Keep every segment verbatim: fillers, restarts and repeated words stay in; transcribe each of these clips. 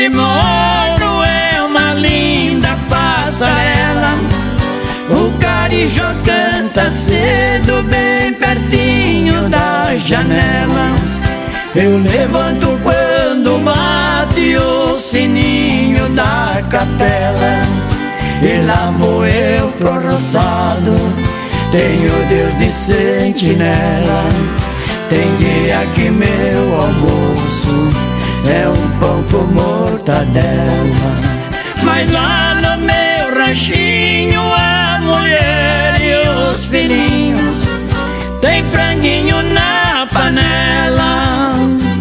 onde moro é uma linda passarela. O carijó canta cedo bem pertinho da janela. Eu levanto quando bate o sininho da capela. E lá vou eu pro roçado, tenho Deus de sentinela. Tem dia que meu almoço é um pão com mortadela. Mas lá no meu ranchinho a mulher e os filhinhos tem franguinho na panela.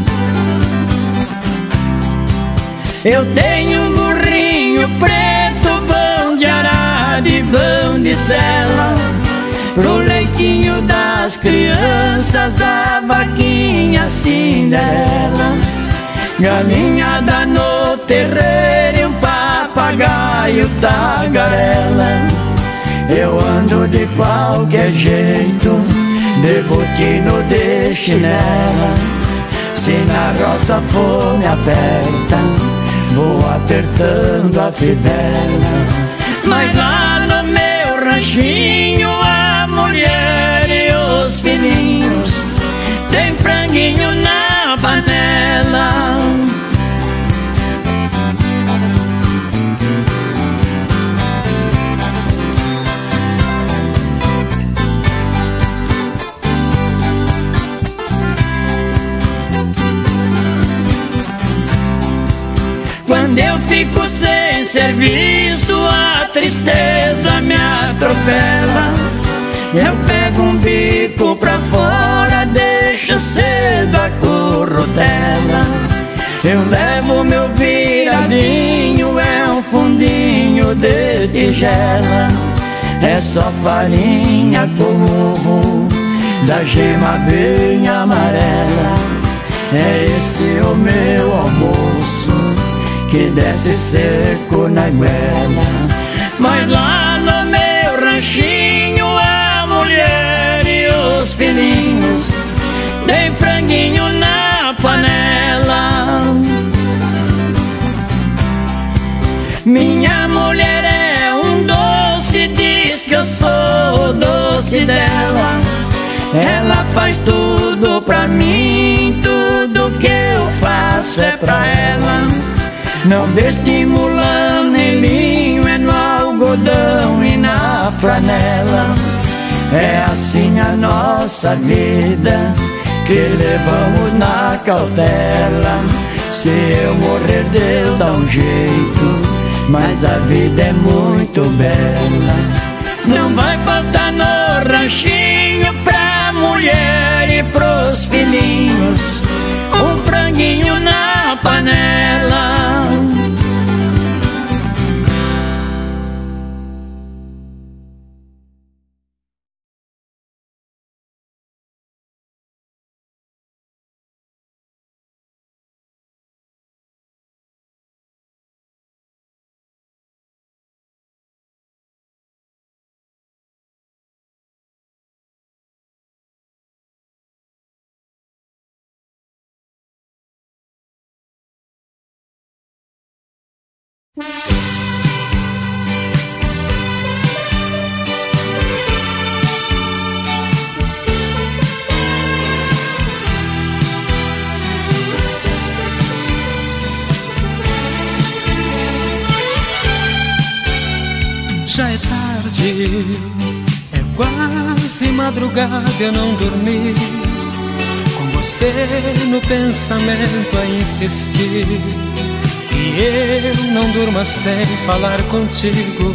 Eu tenho um burrinho preto, bom de arado e bom de sela. Pro leitinho das crianças, a vaquinha Cinderela. Galinhada no terreiro e um papagaio tagarela. Eu ando de qualquer jeito, de botino de chinela. Se na roça for me aperta, vou apertando a fivela. Mas lá no meu ranchinho a mulher e os filhinhos tem franguinho na panela. Quando eu fico sem serviço, a tristeza me atropela. Eu pego um bico pra fora, deixo cedo a corrutela. Eu levo meu viradinho, é um fundinho de tigela. É só farinha com ovo, da gema bem amarela. É esse o meu almoço, que desce seco na goela. Mas lá no meu ranchinho a mulher e os filhinhos tem franguinho na panela. Minha mulher é um doce, diz que eu sou o doce dela. Ela faz tudo pra mim, tudo que eu faço é pra ela. Não destimulando nem linho, é no algodão e na flanela. É assim a nossa vida, que levamos na cautela. Se eu morrer Deus dá um jeito, mas a vida é muito bela. Não vai faltar no ranchinho pra mulher e pros filhinhos um franguinho na panela. Já é tarde, é quase madrugada, eu não dormi, com você no pensamento a insistir. E eu não durmo sem falar contigo.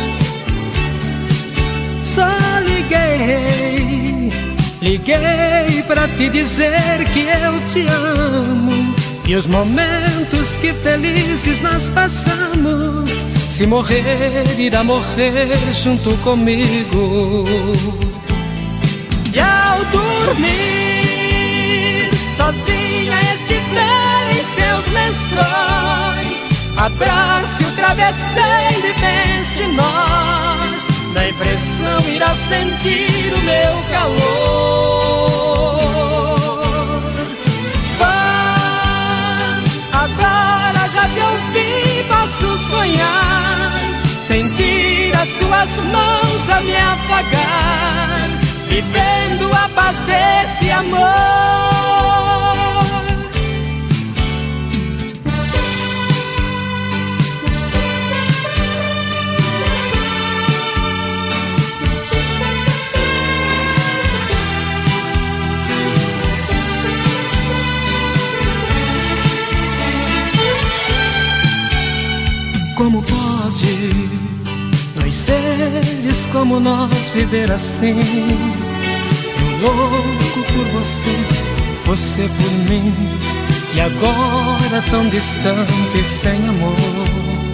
Só liguei, liguei pra te dizer que eu te amo. E os momentos que felizes nós passamos, se morrer, irá morrer junto comigo. E ao dormir, sozinha estiver em seus lençóis, abrace o travesseiro e pense em nós. Na impressão irá sentir o meu calor. Vá, agora já te ouvi posso sonhar, sentir as suas mãos a me afagar, vivendo a paz desse amor. Como pode dois seres como nós viver assim? Eu louco por você, você por mim, e agora tão distante, sem amor.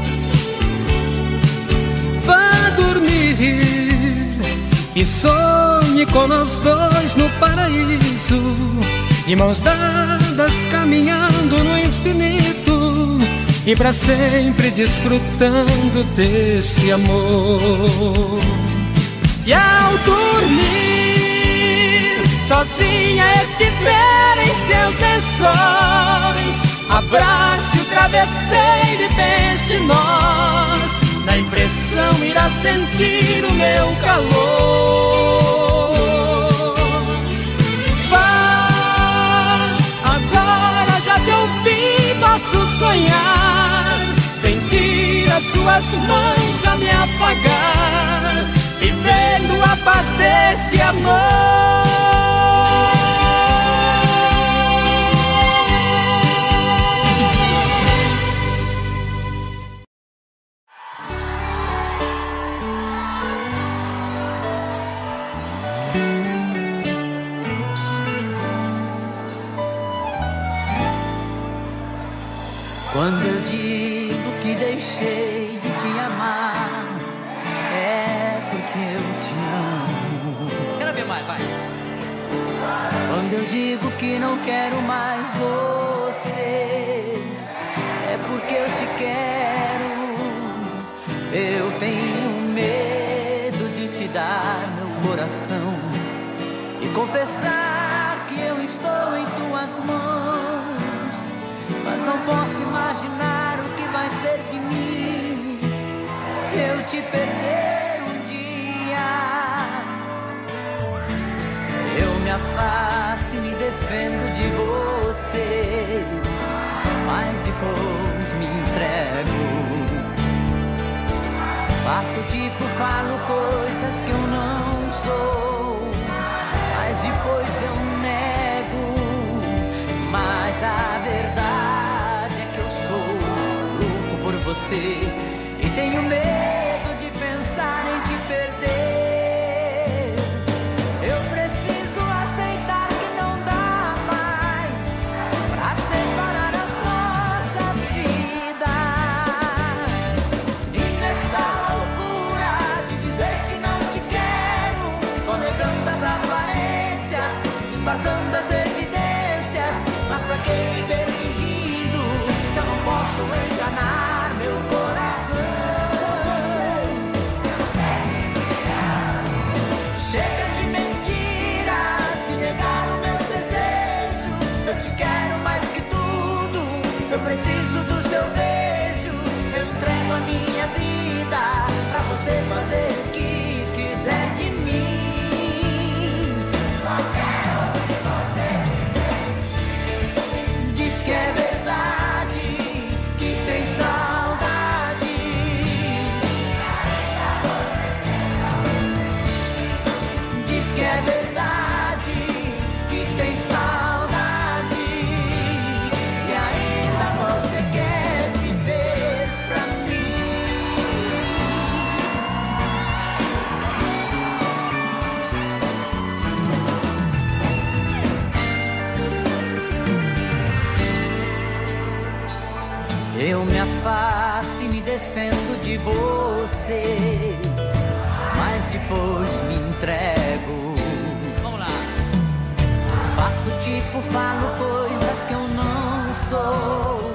Vá dormir e sonhe com nós dois no paraíso, de mãos dadas caminhando no infinito, e pra sempre desfrutando desse amor. E ao dormir, sozinha estiver em seus lençóis, abrace o travesseiro e pense em nós. Na impressão irá sentir o meu calor. Vá, agora já te ouvi, posso sonhar, sentir as suas mãos a me afagar, vivendo a paz desse amor. Quando eu digo que deixei de te amar, é porque eu te amo. Quero ver mais, vai. Quando eu digo que não quero mais você, é porque eu te quero. Eu tenho medo de te dar meu coração e confessar que eu estou em tuas mãos, mas não posso imaginar o que vai ser de mim se eu te perder um dia. Eu me afasto e me defendo de você, mas depois me entrego. Faço tipo, falo coisas que eu não sou, mas depois eu nego. Mas a verdade é que eu sou louco por você e tenho medo de pensar em te perder. Eu preciso aceitar que não dá mais pra separar as nossas vidas. E nessa loucura de dizer que não te quero, tô negando as aparências, disfarçando as evidências. Mas pra que viver fingindo se eu não posso enganar meu coração? Chega de mentiras e negar o meu desejo. Eu te quero mais que tudo, eu preciso do seu beijo. Eu entrego a minha vida pra você fazer o que quiser de mim. Diz que é verdade, que tem saudade. Diz que é verdade, que tem saudade. E ainda você quer viver pra mim. Eu me afasto e me defendo de você, mas depois me entrego. Vamos lá. Faço tipo, falo coisas que eu não sou.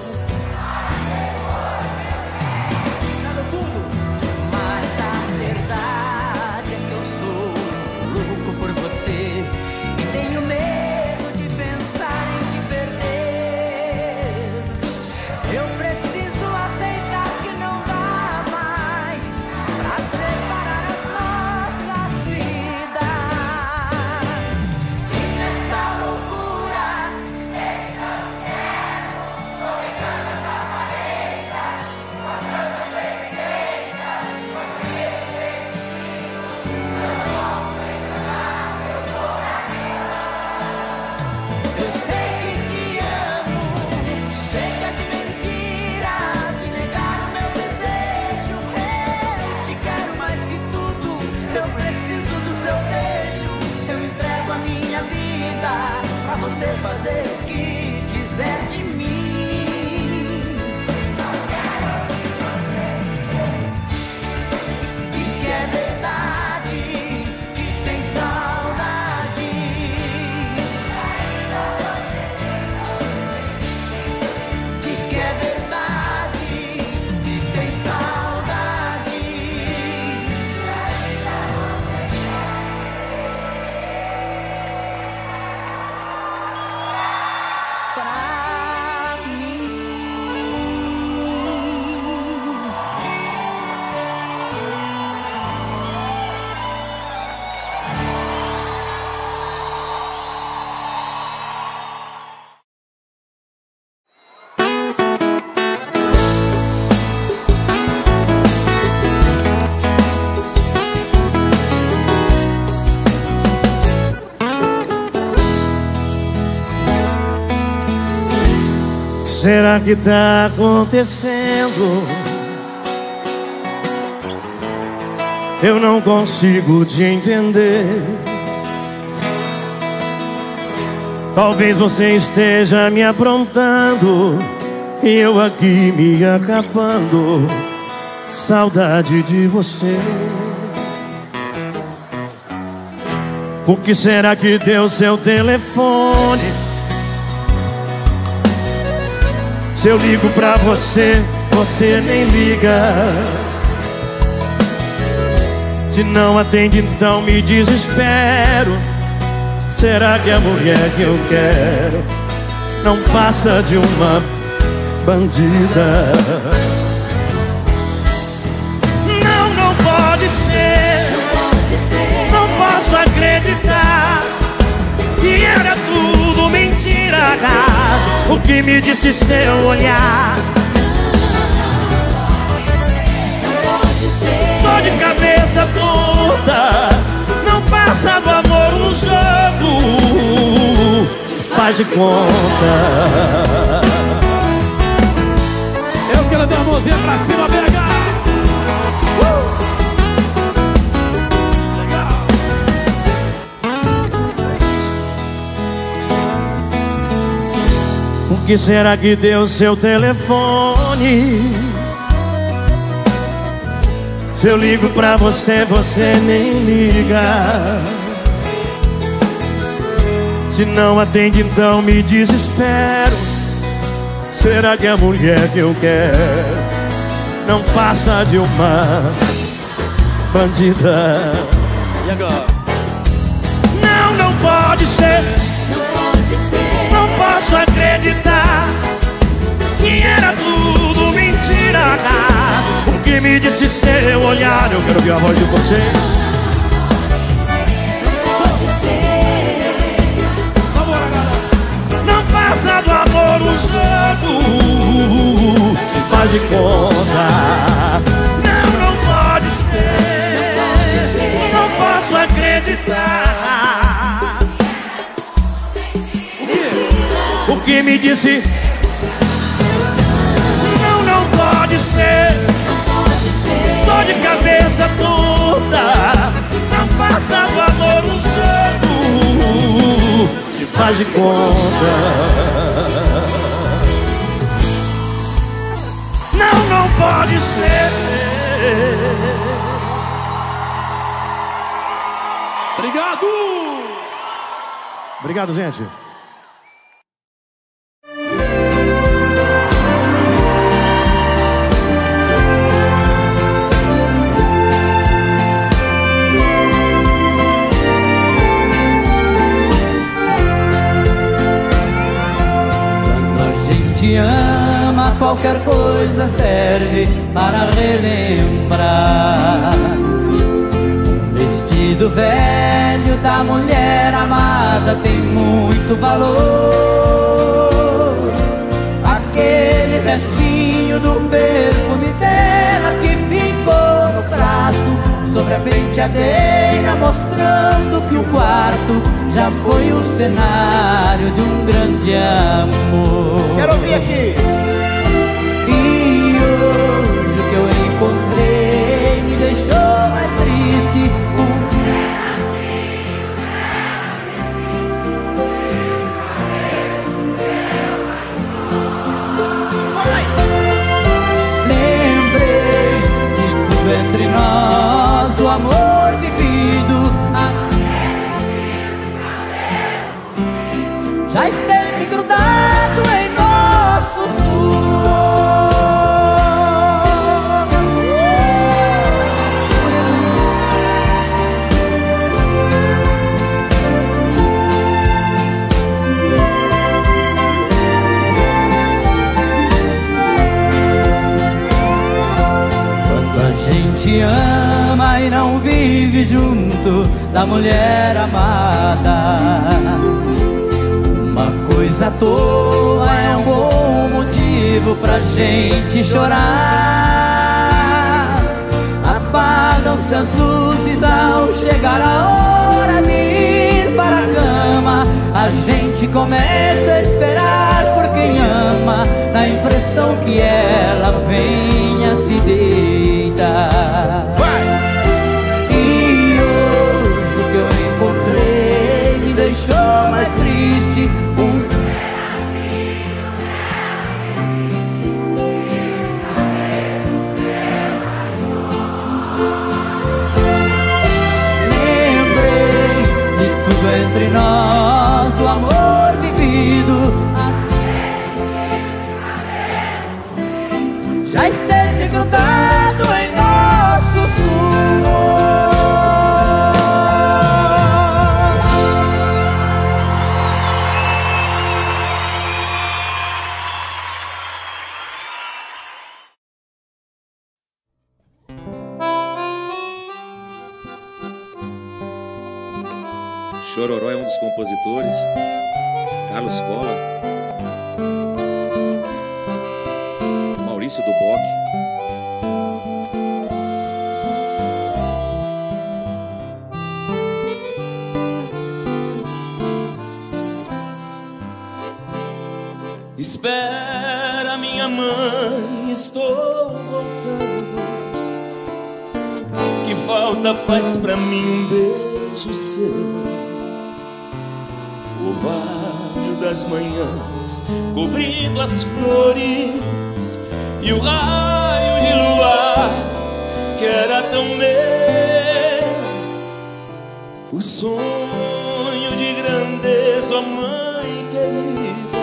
Nada tudo. Mas a verdade é que eu sou louco por você e tenho medo de pensar em te perder. Eu preciso aceitar que não você fazer o que quiser de mim. Diz que é verdade, que tem saudade. Diz que é verdade, que tem saudade. Pra mim. O que será que tá acontecendo? Eu não consigo te entender. Talvez você esteja me aprontando e eu aqui me acabando. Saudade de você. Por que será que deu seu telefone? Se eu ligo pra você, você nem liga. Se não atende, então me desespero. Será que a mulher que eu quero não passa de uma bandida? Não, não pode ser. Não posso acreditar que era tudo mentira. O que me disse seu olhar? Tô de cabeça toda. Não passa do amor um jogo. Faz de conta. Eu quero dar a mãozinha pra cima, B H. Uh! Por que será que deu seu telefone? Se eu ligo pra você, você nem liga. Se não atende, então me desespero. Será que a mulher que eu quero não passa de uma bandida? E agora? Não, não pode ser. Não posso acreditar que era tudo mentira. O que me disse seu olhar? Eu quero ouvir a voz de você. Não passa do amor um jogo. Faz de conta. Não, não pode ser. Não posso acreditar. O que me disse? Não, não pode ser. Tô de cabeça toda. Não faça do amor um jogo. Se faz de conta. Não, não pode ser. Obrigado. Obrigado, gente. Te ama, qualquer coisa serve para relembrar. Um vestido velho da mulher amada tem muito valor. Aquele restinho do perfume dela que ficou no frasco sobre a penteadeira, mostrando que o quarto já foi o cenário de um grande amor. Quero ouvir aqui. E hoje o que eu encontrei me deixou mais triste. da mulher amada. Uma coisa à toa é um bom motivo pra gente chorar. Apagam-se as luzes ao chegar a hora de ir para a cama. A gente começa a esperar por quem ama, na impressão que ela venha se deitar. Vai! E hoje o que eu encontrei me deixou mais triste. Um entre nós, do amor vivido, já esteve grudado em nosso suor. Chororó é um dos compositores, Carlos Cola, Maurício Duboc. Espera, minha mãe, estou voltando. Que falta faz pra mim um beijo seu? O vale das manhãs cobrindo as flores e o raio de luar que era tão meu. O sonho de grandeza, ó mãe querida,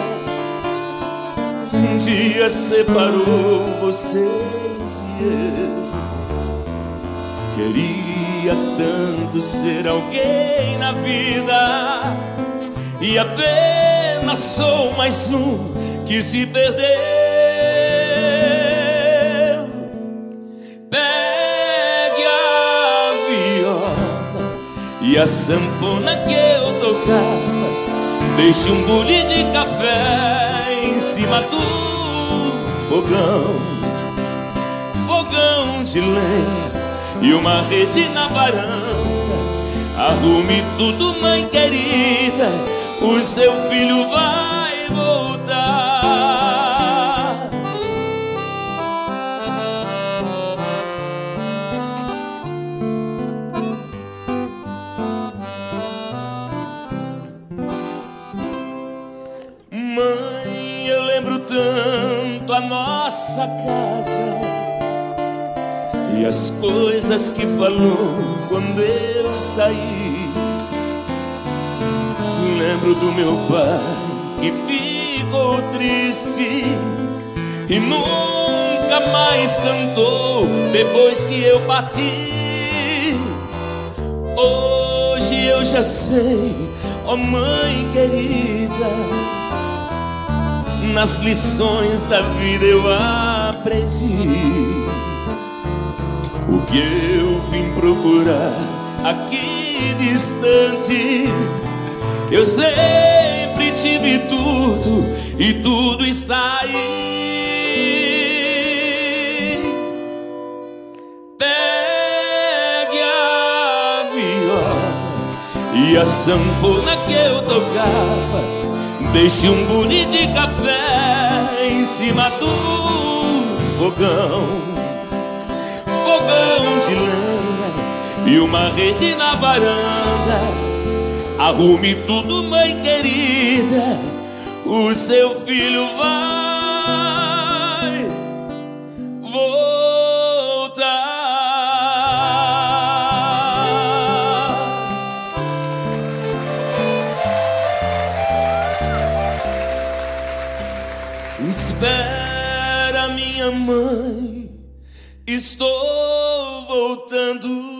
um dia separou vocês e eu. Queria tanto ser alguém na vida e apenas sou mais um que se perdeu. Pegue a viola e a sanfona que eu tocava, deixe um bule de café em cima do fogão, fogão de lenha e uma rede na varanda. Arrume tudo, mãe querida, o seu filho vai voltar. Mãe, eu lembro tanto a nossa casa e as coisas que falou quando eu saí. Lembro do meu pai que ficou triste e nunca mais cantou depois que eu parti. Hoje eu já sei, ó mãe querida, nas lições da vida eu aprendi o que eu vim procurar aqui distante. Eu sempre tive tudo e tudo está aí. Pegue a viola e a sanfona que eu tocava, deixe um bule de café em cima do fogão, fogão de lenha e uma rede na varanda. Arrume tudo, mãe querida, o seu filho vai voltar. Espera, minha mãe, estou voltando.